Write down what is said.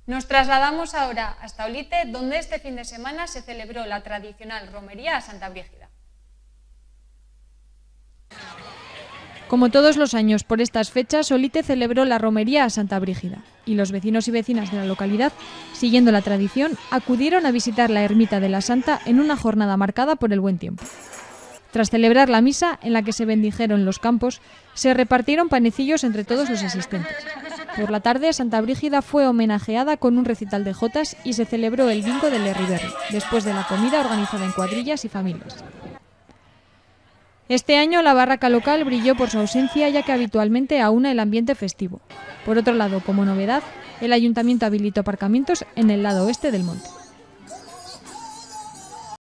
Nos trasladamos ahora hasta Olite, donde este fin de semana se celebró la tradicional romería a Santa Brígida. Como todos los años por estas fechas, Olite celebró la romería a Santa Brígida y los vecinos y vecinas de la localidad, siguiendo la tradición, acudieron a visitar la ermita de la Santa en una jornada marcada por el buen tiempo. Tras celebrar la misa, en la que se bendijeron los campos, se repartieron panecillos entre todos los asistentes. Por la tarde, Santa Brígida fue homenajeada con un recital de jotas y se celebró el bingo del Lerriberri, después de la comida organizada en cuadrillas y familias. Este año la barraca local brilló por su ausencia, ya que habitualmente aúna el ambiente festivo. Por otro lado, como novedad, el ayuntamiento habilitó aparcamientos en el lado oeste del monte.